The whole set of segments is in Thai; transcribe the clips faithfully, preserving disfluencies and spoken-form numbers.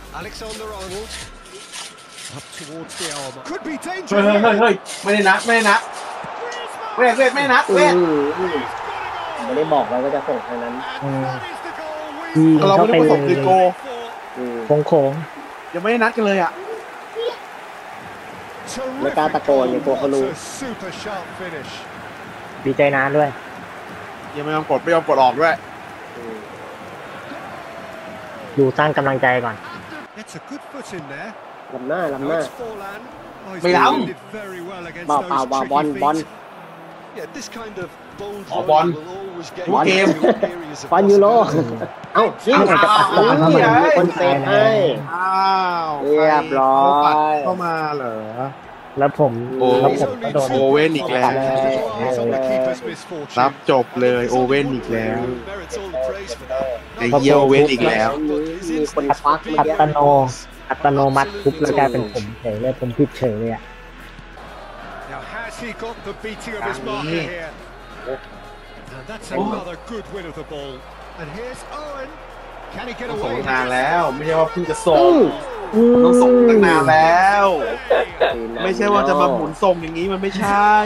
Up towards the arm. Could be เฮ้ย dangerous. เฮ้ยเฮ้ยไม่ได้นัดไม่ได้นัดเวทเวทไม่ได้นัดอืเวทมอืมไม่ได้บอกไว้ว่าจะส่งทางนั้นยิงเราเข้าไม่ไปได้ประสบเลคือย โกอืมโค้งโค้งยังไม่ได้นัดกันเลยอ่ะไม่กล้าตะโกนอย่างพวกเขารู้ Super sharp finish. ๆดีใจนานด้วยยังไม่ยอมกดไม่ยอมกดออกด้วยอืมดูสร้างกำลังใจก่อน It's a good foot in there. ลำหน้าลำหน้า It's Forlan. Oh, he's ไม่ล้ำ defended very well against เปล่า those เปล่าเปล่าบอล tricky บอล feet. Yeah, this kind of bold อ๋อ running บอล will always get บอล you เกม into areas of บอลยูโร possibility. เอ้ายิงเอาจะปัดอืมเข้ามามีคนเซฟให้อ้าวเรียบร้อยเขาปัดเข้ามาเหรอแล้วผมโอ้แล้วผมก็โดนโอเว่นอีกแล้ว It's on the keeper's misfortune. รับจบเลยโอเว่นอีกแล้ว Merits all the praise for that. ไอ้เหี้ยโอเว่นอีกแล้วมีคนควักเมื่ออักี้ตโนอัตโนมัติปุ๊บแล้วกลายเป็นผมเฉยเลยผมผิดเฉยเลยอ่ะ Now has he got the beating of his marker here? And that's another good win of the ball. And here's Owen. Can he get ต้องส่ง away? นานแล้วไม่ใช่ว่าเพิ่งจะส่งอืมต้องส่งตั้งนานแล้วดีนะไม่ใช่ว่าจะมาหมุนส่งอย่างนี้มันไม่ใช่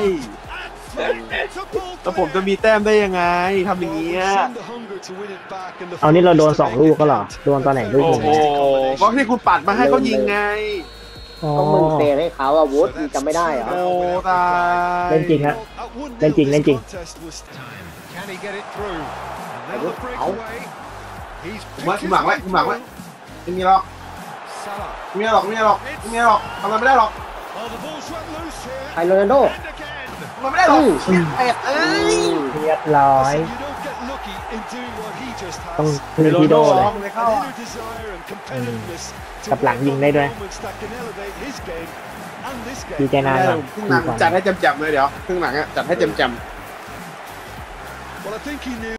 แล้วผมจะมีแต้มได้ยังไงทำอย่างเงี้ยเอานี่เราโดนสองลูกก็เหรอโดนตอนไหนลูกโอ้หนึ่งโหก็ที่คุณปัดมาให้เขายิงไงอ๋อก็มึงเซฟให้เขาอาวุธมึงจำไม่ได้เหรอโอ้ตายเล่นจริงฮะ เล่นจริงเล่นจริง Can he get it through? And now the breakaway. He's ผมว่าคุณหลังไว้คุณหลังไว้ไม่มีหรอก Salah. ไม่มีหรอกไม่มีหรอกไม่มีหรอกทำอะไรไม่ได้หรอก Oh, the ball's run loose here. ไอโรนัลโด And again. ทำอะไรไม่ได้หรอกอืมเป็ดเอ้ยเรียบร้อย Listen, you don't get lucky in doing what he just ต้อง has. พึ่งพี่โดเลยไม่เข้า An อ่ะ inner desire and competitiveness to กับหลัง work ยิง on ได้ the ด้วย moments that can elevate his game and this ดี game. ใจนานก่อนครึ่งหลังจัดให้จำๆเลยเดี๋ยวครึ่งหลังอะจัดให้จำๆ Well, I think he knew.